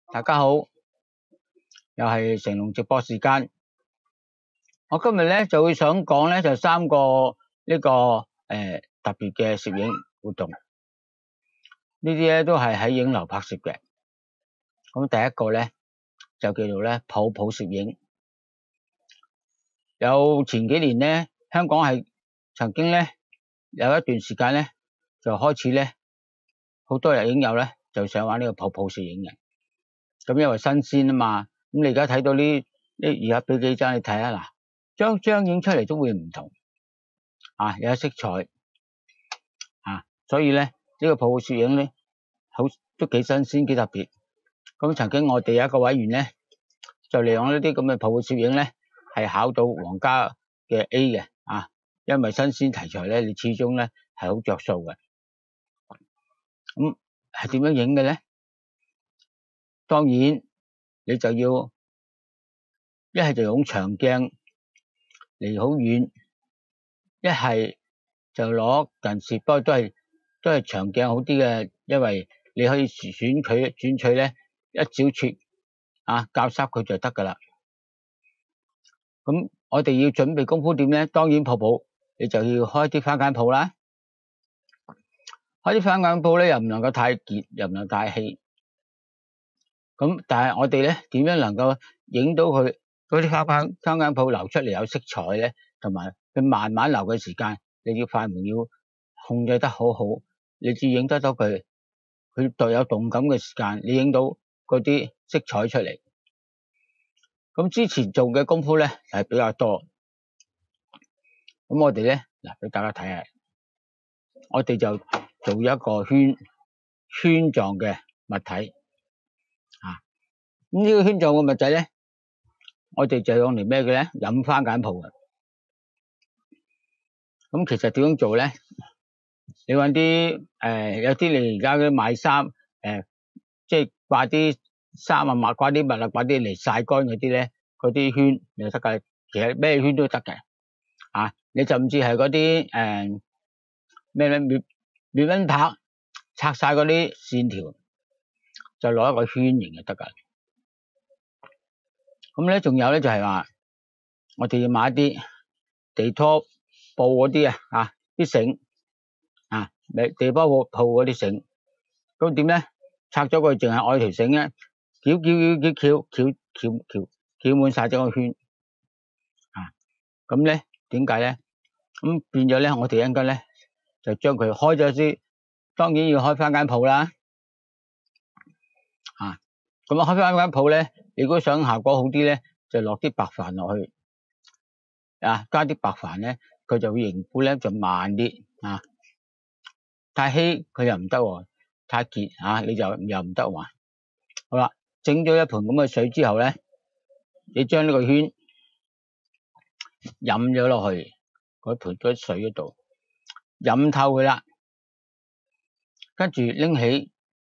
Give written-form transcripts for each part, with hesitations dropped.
大家好，又係成龍直播時間。我今日咧就會想講咧就三個特別嘅攝影活動，呢啲咧都係喺影樓拍攝嘅。咁第一個咧就叫做咧泡泡攝影。有前幾年咧，香港係曾經咧有一段時間咧就開始咧好多人影友咧就想玩呢個泡泡攝影嘅。咁因為新鮮啊嘛，咁你而家睇到呢而家俾幾張你睇啊，嗱，張影出嚟都會唔同啊，有色彩啊，所以咧呢個泡泡攝影咧都幾新鮮幾特別。咁曾經我哋有一個委員咧就利用呢啲咁嘅泡泡攝影咧係考到皇家嘅 A 嘅啊，因為新鮮題材咧你始終咧係好着數嘅。咁係點樣影嘅咧？當然你就要一係就用長鏡離好遠，一係就攞近視，不過都係長鏡好啲嘅，因為你可以轉取咧一小撮啊，校濕佢就得噶啦。咁我哋要準備功夫點咧？當然泡泡你就要開啲番梘泡啦，開啲番梘泡咧又唔能夠太結，又唔能夠太稀。咁但係我哋咧點樣能夠影到佢嗰啲番梘泡流出嚟有色彩咧，同埋佢慢慢流嘅時間，你要快門要控制得好好，你至影得到佢度有動感嘅時間，你影到嗰啲色彩出嚟。咁之前做嘅功夫咧係比較多，咁我哋咧嗱俾大家睇下，我哋就做一個圈狀嘅物體。咁呢個圈狀嘅物體咧，我哋就用嚟咩嘅咧？飲番梘泡嘅。咁其實點樣做咧？你搵啲有啲你而家嗰啲買衫即係掛啲衫啊，掛啲襪啊，掛啲嚟曬乾嗰啲咧，嗰啲圈你就得㗎。其實咩圈都得嘅啊！你甚至係嗰啲滅蚊拍拆晒嗰啲線條，就攞一個圈形就得㗎。咁咧，仲有咧就係話，我哋要買一啲地拖布嗰啲啲繩啊，地拖布嗰啲繩。咁點咧？拆咗佢，淨係愛條繩咧，翹滿晒整個圈啊！咁咧點解咧？咁變咗咧，我哋應該咧就將佢開咗先，當然要開番梘泡啦。咁開番梘泡咧，你如果想效果好啲咧，就落啲白矾落去加啲白矾咧，佢就會凝固咧就慢啲啊。太稀佢又唔得，太結你就又唔得喎。好啦，整咗一盆咁嘅水之後咧，你將呢個圈飲咗落去嗰盆水嗰度，飲透佢啦，跟住拎起。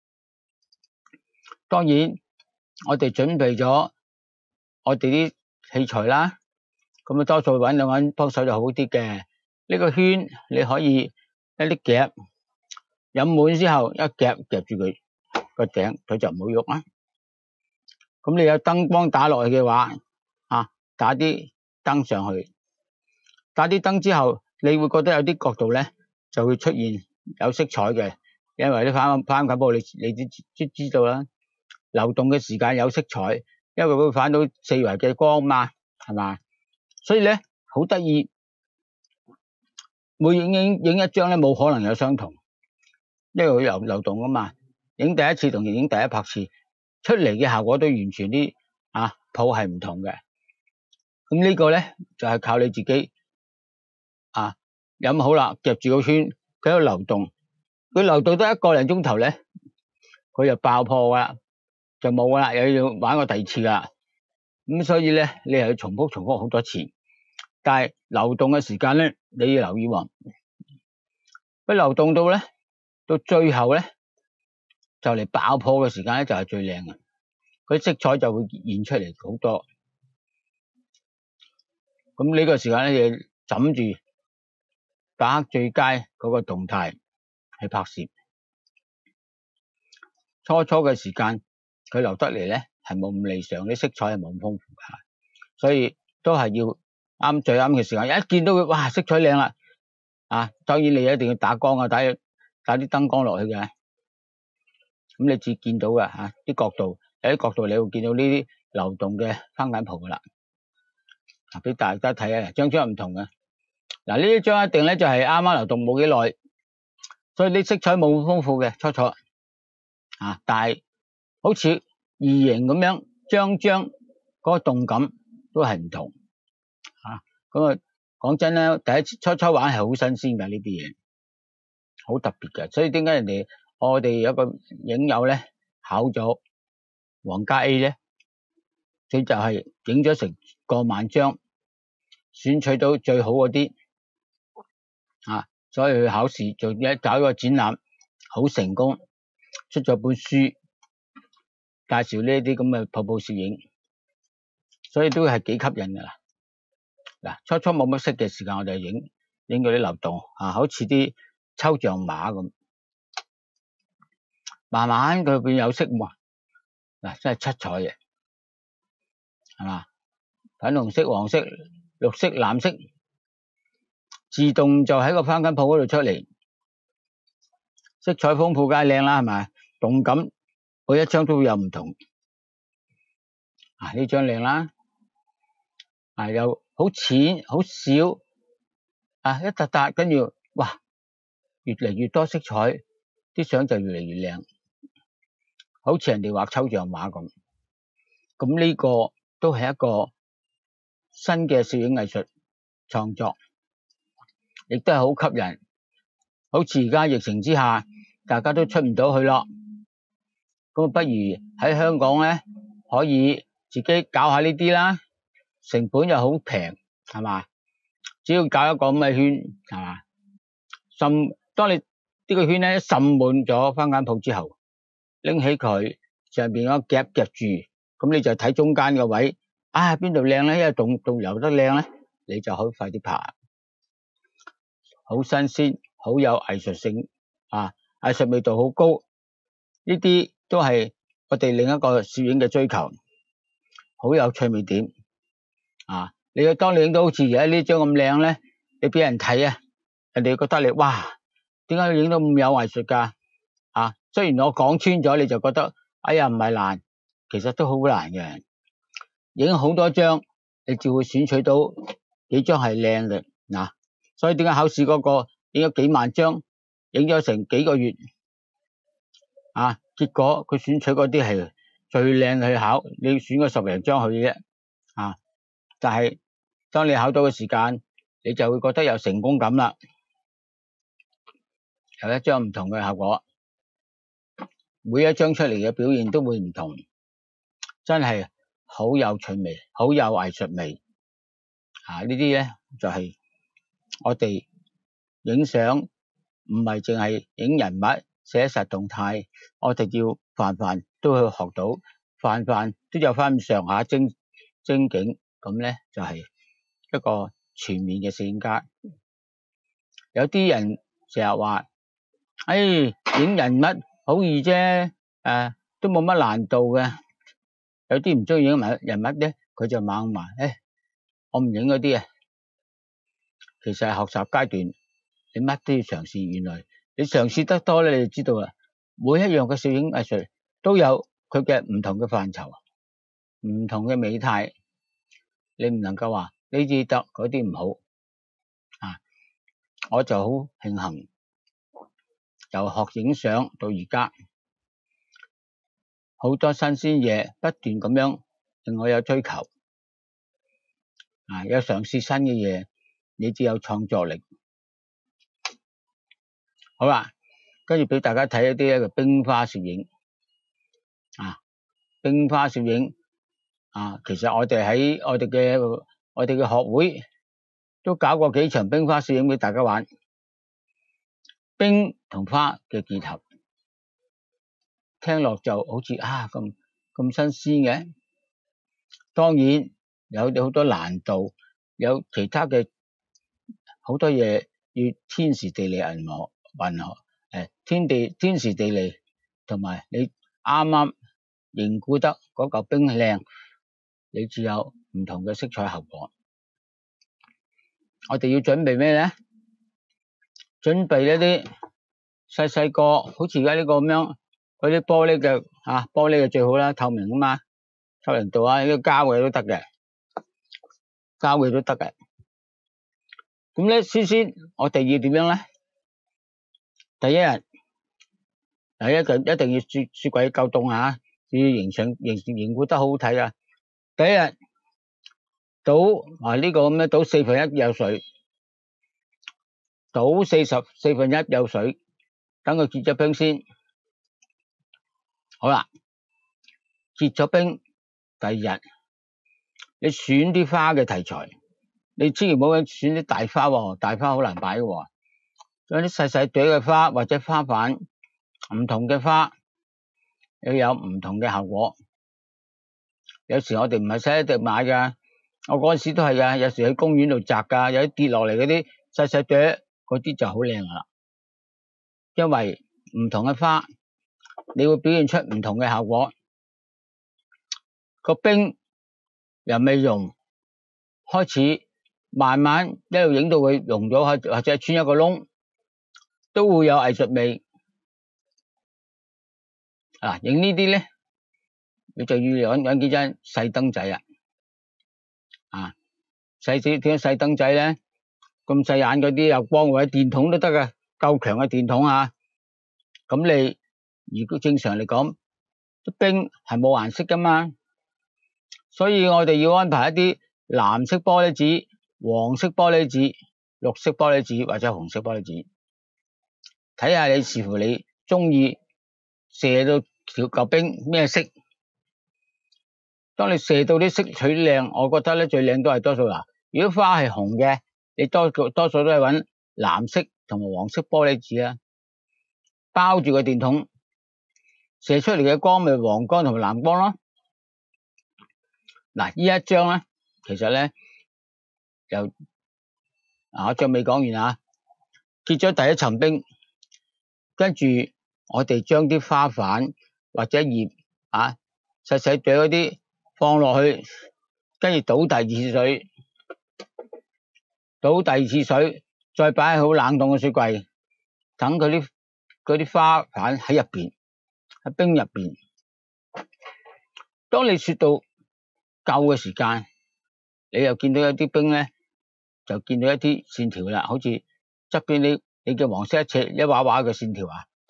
當然我哋準備咗我哋啲器材啦，咁多數揾兩個人幫手就好啲嘅。呢個圈你可以一啲夾，飲滿之後一夾住佢個頂，佢就唔好喐啦。咁你有燈光打落去嘅話打啲燈上去，打啲燈之後你會覺得有啲角度咧就會出現有色彩嘅，因為啲番梘泡你都知道啦，流動嘅時間有色彩，因為佢會反到四圍嘅光嘛，係嘛？所以咧好得意，每影一張咧冇可能有相同，因為佢流動啊嘛。影第一次同影第一拍次出嚟嘅效果都完全啲泡係唔同嘅。咁呢個咧就係靠你自己飲好啦，夾住個圈，佢喺度流動，佢流動得一個零鐘頭咧，佢就爆破噶啦，就冇噶啦，又要玩個第二次噶。咁所以咧，你係要重複好多次。但係流動嘅時間咧，你要留意喎。佢流動到咧，到最後咧，就嚟爆破嘅時間咧，就係最靚嘅。佢色彩就會現出嚟好多。咁呢個時間咧，你枕住把握最佳嗰個動態去拍攝。初嘅時間佢流得嚟咧係冇咁理想，啲色彩係冇咁豐富嘅，所以都係要最啱嘅時間。一見到佢，哇，色彩靚啦，當然你一定要打光打啲燈光落去嘅，咁你至見到嘅啲角度，有啲角度你會見到呢啲流動嘅番梘泡噶啦。俾大家睇下，張唔同嘅。呢一張一定咧就係啱啱流動冇幾耐，所以啲色彩冇咁豐富嘅初初，但係好似異形咁樣，張嗰個動感都係唔同。咁講真咧，第一次初玩係好新鮮嘅呢啲嘢，好特別嘅。所以點解我哋有個影友咧考咗皇家 A 咧，佢就係影咗成過萬張，選取到最好嗰啲，所以去考試做搞一個展覽，好成功，出咗本書介紹呢啲咁嘅泡泡攝影，所以都係幾吸引噶啦。初冇乜色嘅時間，我就影嗰啲流動，好似啲抽象畫咁，慢慢佢變有色喎，真係七彩嘅，係嘛？粉紅色、黃色、綠色、藍色，自動就喺個番梘泡嗰度出嚟，色彩豐富梗係靚啦，係咪？動感每一張都會有唔同，呢張靚啦，又好淺好少，一笪笪，跟住哇，越嚟越多色彩，啲相就越嚟越靚，好似人哋畫抽象畫咁。咁呢個都係一個新嘅攝影藝術創作，亦都係好吸引。好似而家疫情之下，大家都出唔到去咯，咁不如喺香港咧，可以自己搞下呢啲啦，成本又好平，係嘛？只要搞一個咁嘅圈，係嘛？當你呢個圈咧滲滿咗番梘泡之後，拎起佢上邊嗰夾住，咁你就睇中間個位，邊度靚咧？因為動油得靚咧，你就可以快啲拍，好新鮮，好有藝術性，藝術味道好高。呢啲都係我哋另一個攝影嘅追求，好有趣味點。當你影到好似而家呢張咁靚咧，你俾人睇人哋覺得你哇，點解你影到咁有藝術噶？雖然我講穿咗，你就覺得哎呀唔係難，其實都好難嘅。影好多張，你就會選取到幾張係靚嘅。所以點解考試嗰個影咗幾萬張，影咗成幾個月，結果佢選取嗰啲係最靚去考，你要選個10零張去啫。但係當你考到嘅時間，你就會覺得有成功感啦，有一張唔同嘅效果，每一張出嚟嘅表現都會唔同，真係好有趣味，好有藝術味。呢啲咧就係我哋影相唔係淨係影人物寫實動態，我哋要範範都去學到，範範都有翻咁上下精警，咁咧就係一個全面嘅攝影家。有啲人成日話，影人物好易啫，都冇乜難度嘅。有啲唔中意影人物咧，佢就猛話，我唔影嗰啲。其實係學習階段，你乜都要嘗試。原來你嘗試得多咧，你就知道啦。每一樣嘅攝影藝術都有佢嘅唔同嘅範疇，唔同嘅美態。你唔能夠話呢啲得，嗰啲唔好。我就好慶幸，由學影相到而家，好多新鮮嘢不斷咁樣令我有追求。有嘗試新嘅嘢，你只有創作力。好啦，跟住俾大家睇一啲一個冰花攝影。冰花攝影其實我哋喺我哋嘅學會都搞過幾場冰花攝影俾大家玩，冰同花嘅結合，聽落就好似咁新鮮嘅。當然有好多難度，有其他嘅好多嘢要天時地利人和，天時地利同埋你啱啱凝固得嗰嚿冰靚，你至有唔同嘅色彩效果。我哋要準備咩咧？準備一啲細細個，好似而家呢個咁樣，嗰啲玻璃嘅玻璃嘅最好啦，透明啊嘛，透明度呢個膠嘅都得嘅，膠嘅都得嘅。咁咧，先我哋要點樣咧？第一定要雪櫃夠凍要凝固得好好睇啊！第一日倒呢個咁樣，倒1/4有水，倒1/44有水，等佢結咗冰先。好啦，結咗冰，第二日你選啲花嘅題材，你千祈唔好選啲大花喎，大花好難擺嘅喎。有啲細細朵嘅花或者花瓣，唔同嘅花又有唔同嘅效果。有時我哋唔係細一隻買噶，我嗰陣時都係噶，有時喺公園度摘噶，有啲跌落嚟嗰啲細細朵，嗰啲就好靚啦。因為唔同嘅花，你會表現出唔同嘅效果。個冰由未溶開始，慢慢一路影到佢溶咗，或者穿一個窿，都會有藝術味。影呢啲咧，你就要揾幾盞細燈仔點解細燈仔咧？咁細眼嗰啲有光或者電筒都得噶，夠強嘅電筒咁你如果正常嚟講，啲冰係冇顏色噶嘛，所以我哋要安排一啲藍色玻璃紙、黃色玻璃紙、綠色玻璃紙或者紅色玻璃紙，睇下你視乎你中意射到嚿冰咩色。當你射到啲色取靚，我覺得咧最靚都係多數如果花係紅嘅，你多數都係揾藍色同埋黃色玻璃紙啦，包住個電筒，射出嚟嘅光咪黃光同埋藍光咯。呢一張咧，其實咧我仲未講完結咗第一層冰，跟住我哋將啲花瓣或者葉細細朵嗰啲放落去，跟住倒第二次水，再擺喺好冷凍嘅雪櫃，等佢啲花瓣喺入邊，喺冰入邊。當你雪到夠嘅時間，你又見到有啲冰咧，就見到一啲線條啦，好似側邊你嘅黃色一畫畫嘅線條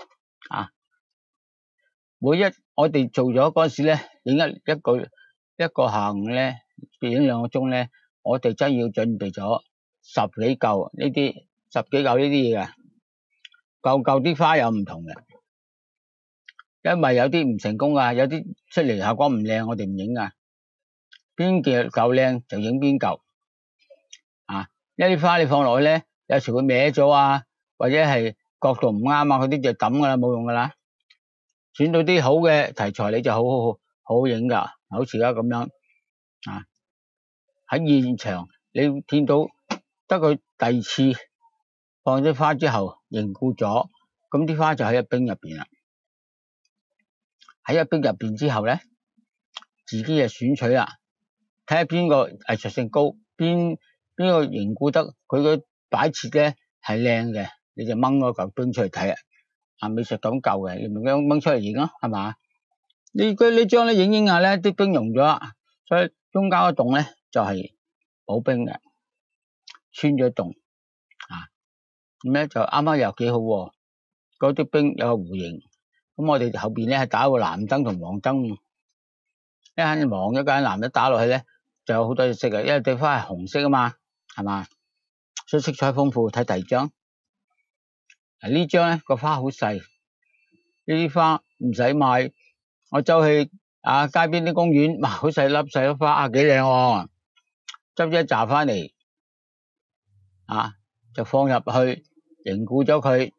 我哋做咗嗰陣時咧，影一個下午咧，影2個鐘咧，我哋真要準備咗十幾嚿呢啲嘢嘅，嚿啲花有唔同嘅，因為有啲唔成功有啲出嚟效果唔靚，我哋唔影邊嚿靚就影邊嚿一啲花你放落去咧，有時會歪咗或者係角度唔啱嗰啲就抌噶啦，冇用噶啦。選到啲好嘅題材，你就好影噶，好似而家咁樣喺現場你見到得佢第二次放咗花之後凝固咗，咁啲花就喺冰入邊啦。喺冰入邊之後咧，自己就選取啦，睇下邊個藝術性高，邊個凝固得佢個擺設咧係靚嘅，你就掹嗰嚿冰出嚟睇美術咁夠嘅，你咪掹出嚟影咯，係嘛？呢張咧影下咧，啲冰溶咗，所以中間個洞咧就係補冰嘅，穿咗洞咁咧就啱啱又幾好嗰啲冰有個弧形。咁我哋後邊咧係打個藍燈同黃燈，一間黃一間藍一打落去咧，就有好多色嘅，因為對花係紅色嘛，係嘛？所以色彩豐富。睇第二張，呢張咧個花好細，呢啲花唔使買，我走去街邊啲公園，好細粒花幾靚執咗一紮翻嚟就放入去凝固咗佢。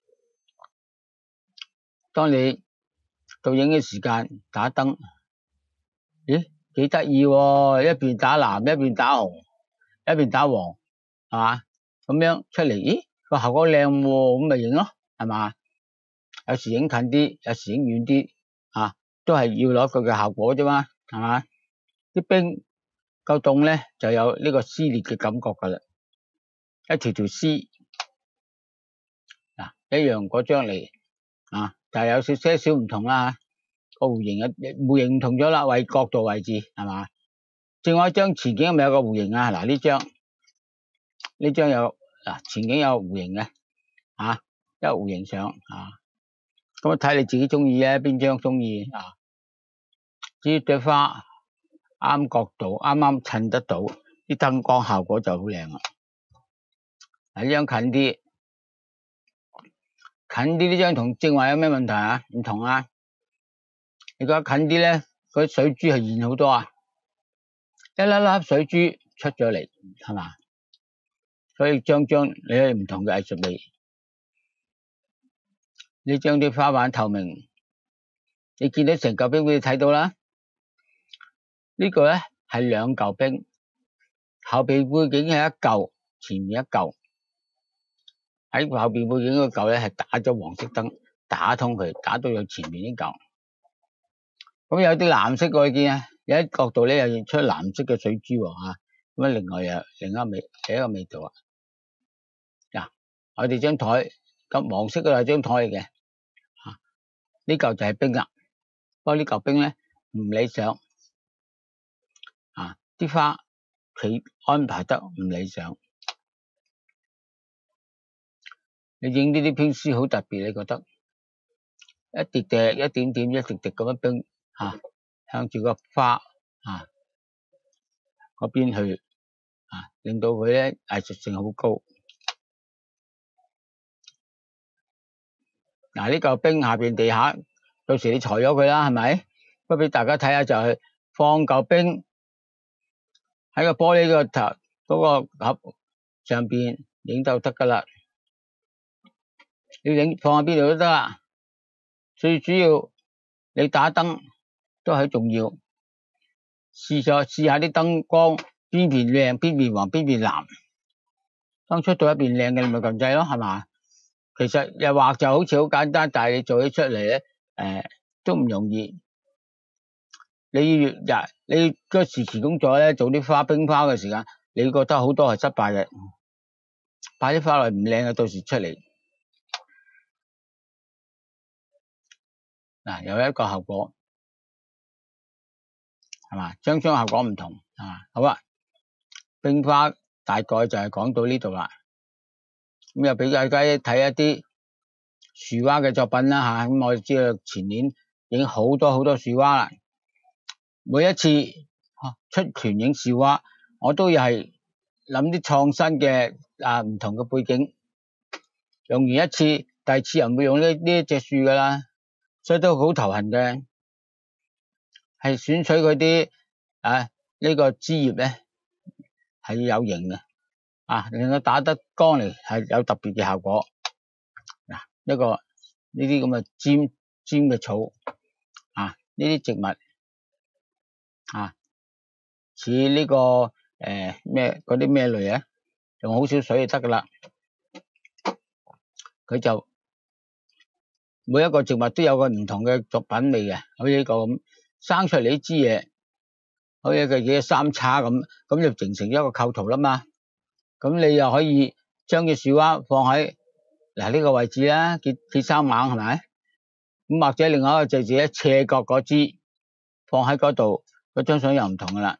當你到影嘅時間打燈，咦幾得意喎！一邊打藍，一邊打紅，一邊打黃，係嘛？咁樣出嚟，咦個效果靚喎，咁咪影咯，係嘛？有時影近啲，有時影遠啲都係要攞佢嘅效果啫嘛，係嘛？啲冰夠凍咧，就有呢個撕裂嘅感覺噶啦，一條條絲嗱，一樣嗰張嚟啊，但係有些少唔同啦嚇，個弧形唔同咗啦，為角度位置係嘛？另外一張前景係咪有個弧形啊？嗱，呢張有嗱，前景有弧形嘅啊，一個弧形相啊，咁睇你自己中意咧，邊張中意啊？至於朵花啱角度，啱啱襯得到，啲燈光效果就好靚啊！嗱，呢張近啲，呢張同正話有咩問題啊？唔同啊！你覺得近啲咧，嗰啲水珠係現好多啊，一粒粒水珠出咗嚟，係嘛？所以張你有唔同嘅藝術美。呢張啲花瓣透明，你見到成嚿冰俾你睇到啦。呢個咧係兩嚿冰，後邊背景係一嚿，前面一嚿。喺後邊背景嗰嚿咧係打咗黃色燈，打通佢，打到有前面呢嚿。咁有啲藍色嘅，你見啊，有一角度咧又現出藍色嘅水珠喎嚇。咁啊，另外又另一個味道啊。嗱，我哋張台咁黃色嘅係張台嚟嘅，呢嚿就係冰啦。不過呢嚿冰咧唔理想，啲花佢安排得唔理想。你影呢啲冰絲好特別，你覺得一滴滴、一點點、一滴滴咁樣冰向住個花嗰邊去令到佢咧藝術性好高。嗱，呢嚿冰下邊地下，到時你裁咗佢啦，係咪？不過俾大家睇下就係放嚿冰喺個玻璃個頭嗰個盒上邊影就得噶啦。你放喺邊度都得啦，最主要你打燈都係重要。試下啲燈光邊邊靚邊邊黃邊邊藍，當出到一邊靚嘅你咪撳掣咯，係嘛？其實又畫就好似好簡單，但係你做起出嚟咧，都唔容易。你個時期工作咧，做啲冰花嘅時間，你覺得好多係失敗嘅，擺啲花落唔靚嘅，到時出嚟嗱有一個效果係嘛？張效果唔同好啊，冰花大概就係講到呢度啦。咁又俾大家睇一啲樹蛙嘅作品啦吓，咁我哋知道前年影好多樹蛙啦。每一次出團影樹蛙，我都又係諗啲創新嘅唔同嘅背景，用完一次，第二次又唔會用呢一隻樹噶啦，所以都好頭痕嘅。係選取佢啲呢個枝葉咧係要有型嘅。令佢打得光嚟係有特別嘅效果。嗱，一個呢啲咁嘅尖嘅草，呢啲植物似呢個咩嗰啲咩類用好少水就得噶啦。佢就每一個植物都有個唔同嘅作品味嘅，好似呢個咁生出嚟呢支嘢，好似佢嘅三叉咁就形成一個構圖啦嘛。咁你又可以將隻樹蛙放喺呢個位置啦，結生猛係咪？咁或者另外一個就自己斜角嗰支放喺嗰度，嗰張相又唔同噶啦。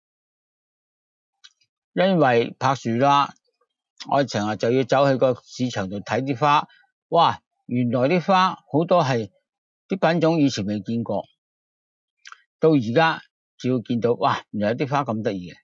因為拍樹啦，我成日就要走去個市場度睇啲花，哇！原來啲花好多係啲品種以前未見過，到而家就要見到，哇！原來有啲花咁得意嘅。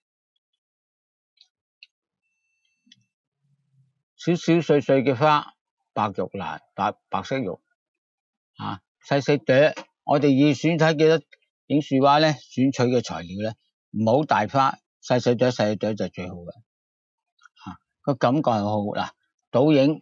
少少碎碎嘅花，白色肉細細朵。我哋要選睇幾多影樹蛙咧，選取嘅材料咧，唔好大花，細朵就最好嘅。個感覺係好嗱。倒影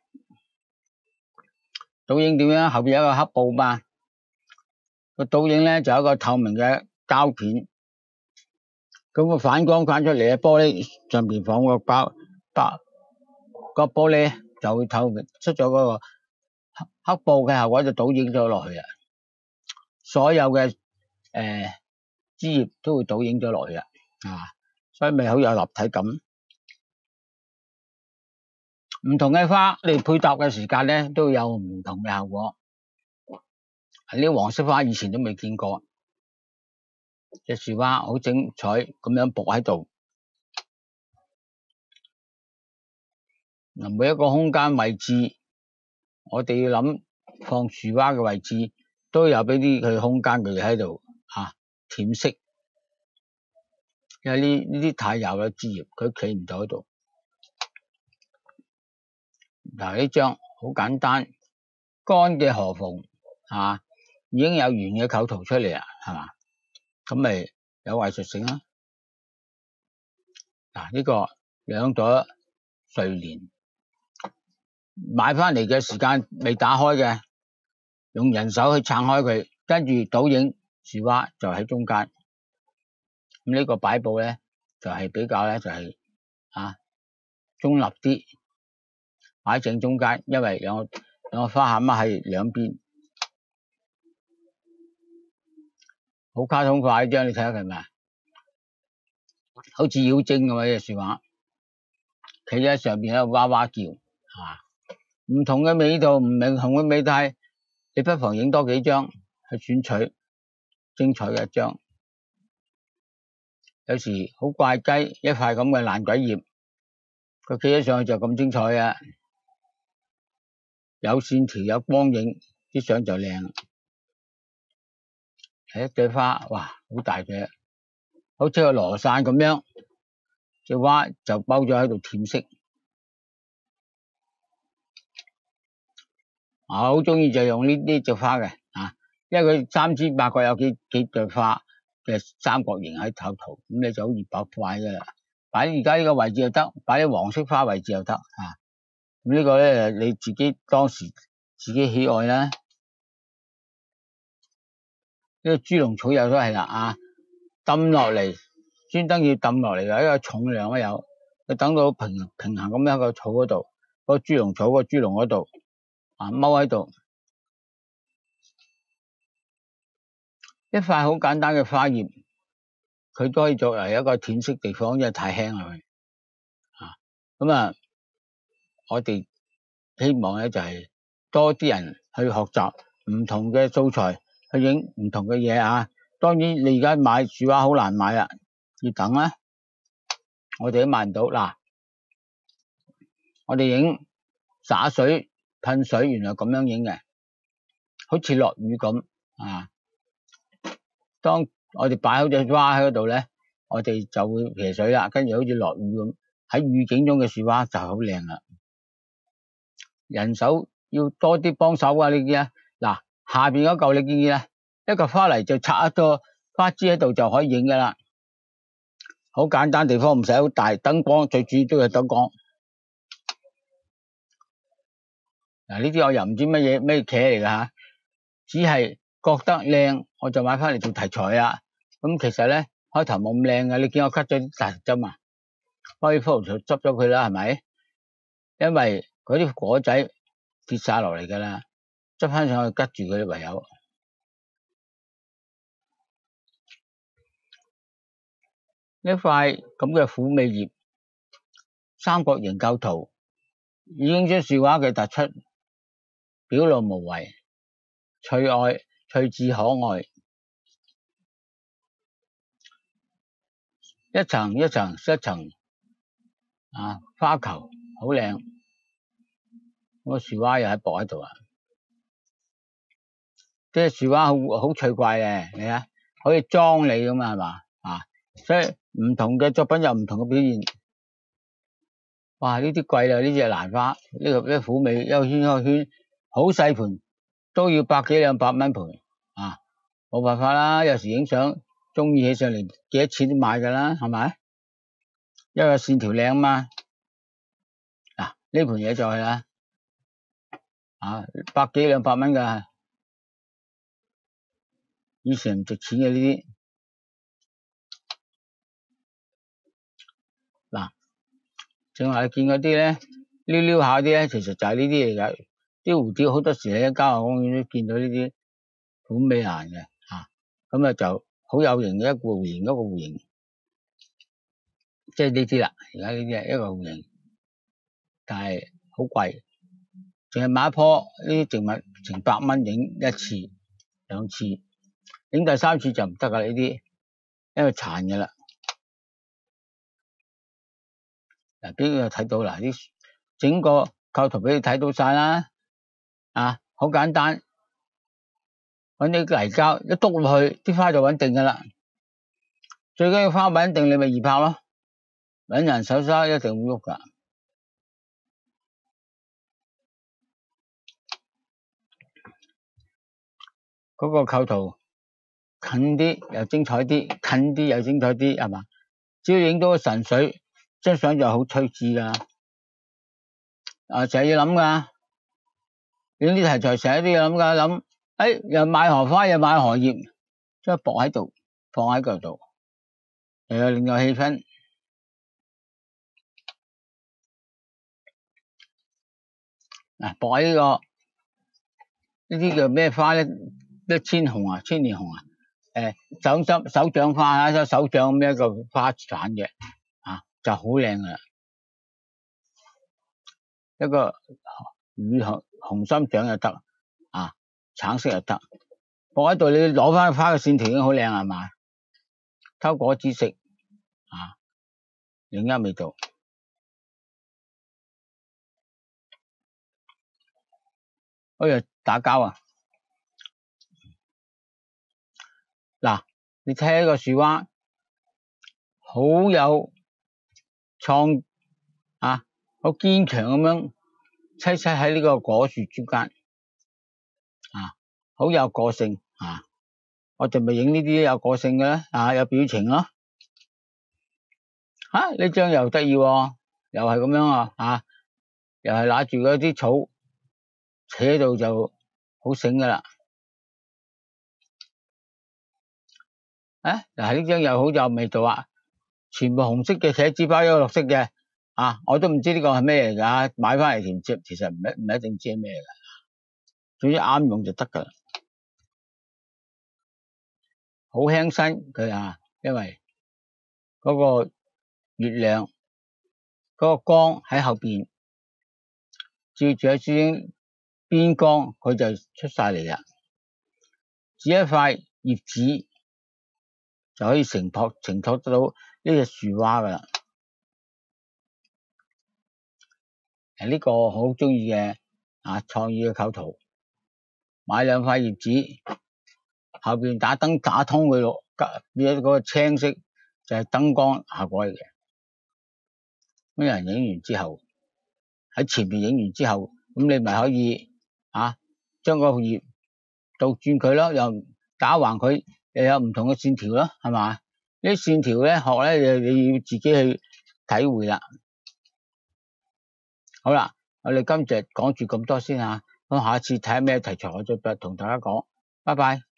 點樣？後邊有一個黑布嘛，個倒影咧就有一個透明嘅膠片，咁個反光反出嚟嘅玻璃上邊放個個玻璃就會透明，出咗嗰個黑布嘅效果就倒影咗落去啊！ 所有嘅枝葉都會倒影咗落去啊，所以咪好有立體感。唔同嘅花你配搭嘅時間咧，都有唔同嘅效果。呢啲黃色花以前都未見過，隻樹花好精彩咁樣伏喺度。嗱，每一個空間位置，我哋要諗放樹花嘅位置，都有俾啲佢空間佢喺度填色。因為呢啲太幼嘅枝葉，佢企唔到喺度。嗱，呢張好簡單，乾嘅河鳳已經有圓嘅構圖出嚟啦，係嘛？咁咪有藝術性啦。嗱，呢個兩朵睡蓮，買翻嚟嘅時間未打開嘅，用人手去撐開佢，跟住倒影樹花就喺中間。咁呢個擺布咧就係比較咧就係中立啲，擺正中間，因為兩個花餡喺兩邊，好卡通化呢張，你睇下佢係咪好似妖精咁啊？呢隻樹花企喺上邊喺度哇哇叫，唔同嘅味道，唔同嘅味道，你不妨影多幾張去選取精彩嘅一張。有時好怪雞，一塊咁嘅爛鬼葉，佢企咗上去就咁精彩啊！有線條有光影，啲相就靚。係一朵花，哇，好大嘅，好似個羅傘咁樣，隻花就包咗喺度填色。我好中意就用呢隻花嘅，因為佢三尖八角有幾朵花嘅三角形喺頭圖，咁你就好易擺嘅啦。擺而家呢個位置又得，擺啲黃色花位置又得。咁呢個咧你自己當時自己喜愛啦。呢個豬籠草又都係啦，抌落嚟，專登要抌落嚟嘅，因為重量都有，佢等到平衡咁樣個草嗰度，個豬籠草個豬籠嗰度踎喺度，一塊好簡單嘅花葉，佢都可以作為一個填色地方，因為太輕啦佢。咁我哋希望咧就係多啲人去學習唔同嘅素材，去影唔同嘅嘢當然你而家買樹花好難買啦，要等啦。我哋都買唔到。嗱，我哋影灑水噴水，原來咁樣影嘅，好似落雨咁當我哋擺好隻花喺嗰度咧，我哋就會撇水啦，跟住好似落雨咁，喺雨景中嘅樹花就好靚啦。人手要多啲幫手啊！你見嗱，下邊嗰嚿你見唔見一個花泥就插一個花枝喺度就可以影噶啦，好簡單，地方唔使好大，燈光最主要都係燈光。嗱，呢啲我又唔知咩茄嚟噶只係覺得靚，我就買翻嚟做題材啊。咁其實咧開頭冇咁靚嘅，你見我 cut 咗啲大針可以 photo 就執咗佢啦，係咪？因為嗰啲果仔跌晒落嚟噶啦，執翻上去拮住佢唯有。呢塊咁嘅虎尾葉，三角形構圖，已經將樹花嘅突出，表露無遺，趣致可愛，一層一層花球好靚。個樹花又喺薄喺度啲樹花好趣怪嘅，你睇可以裝你咁係嘛所以唔同嘅作品有唔同嘅表現。哇！呢啲貴啦，呢隻蘭花，呢個虎尾一個圈一個圈，好細盤都要百幾兩百蚊盤冇辦法啦。有時影相中意起上嚟，幾多錢都買噶啦，係咪？因為線條靚嘛。呢盤嘢就係啦，百幾兩百蚊噶，以前唔值錢嘅呢啲。正話你見嗰啲咧，溜下啲咧，其實就係呢啲嚟噶。啲蝴蝶好多時喺郊野公園都見到呢啲虎尾蘭嘅咁啊就好有型嘅一個弧形，一個弧形，即係呢啲啦。而家呢啲係一個弧形，但係好貴，淨係買一棵呢啲植物成100蚊影一次、兩次，影第3次就唔得噶啦呢啲，因為殘噶啦。嗱，邊個睇到嗱？啲整個構圖俾你睇到晒啦，啊，好簡單，搵啲泥膠一篤落去，啲花就穩定噶啦。最緊要花穩定，你咪易拍咯。搵人手揸一定會喐噶。嗰個構圖近啲又精彩啲，近啲又精彩啲，係嘛？只要影到個神水，張相就好趣致噶。啊，成日要諗噶，影啲題材成日都要諗噶，諗，又買荷花又買荷葉，即係駁喺度，放喺嗰度，又有另外氣氛。嗱，駁喺呢個呢啲叫咩花咧？一千紅啊，千年紅啊，手掌花啊，手掌咁一個花瓣嘅，啊，就好靚噶啦。一個乳紅心掌又得，啊，橙色又得，放喺度你攞翻花嘅線條已經好靚係嘛？偷果子食，啊，另一味道。好似打交啊！嗱，你睇呢個樹蛙，好有創啊，好堅強咁樣棲喺呢個果樹中間，啊，好有個性啊！我哋咪影呢啲有個性嘅咧，啊，有表情咯。呢張又得意，又係咁樣啊，又係揦住嗰啲草，扯喺度就好醒噶啦。嗱，呢張又好有味道啊！全部紅色嘅寫紙包，一個綠色嘅，啊，我都唔知呢個係咩嚟噶，買翻嚟填接，其實唔一定知係咩噶，總之啱用就得噶啦。好輕身佢啊，因為嗰個月亮嗰個光喺後邊照住一啲邊光，佢就出晒嚟啦。只一塊葉子就可以承托得到呢隻樹蛙噶啦。呢個好中意嘅創意嘅構圖，買2塊葉子，後邊打燈打通佢咯，變咗嗰個青色就係燈光效果嚟嘅。咁有人影完之後，喺前面影完之後，咁你咪可以將個葉倒轉佢咯，又打橫佢，又有唔同嘅線條咯，係嘛？呢啲線條咧學咧，你要自己去體會啦。好啦，我哋今日講住咁多先，咁下次睇下咩題材我再同大家講，拜拜。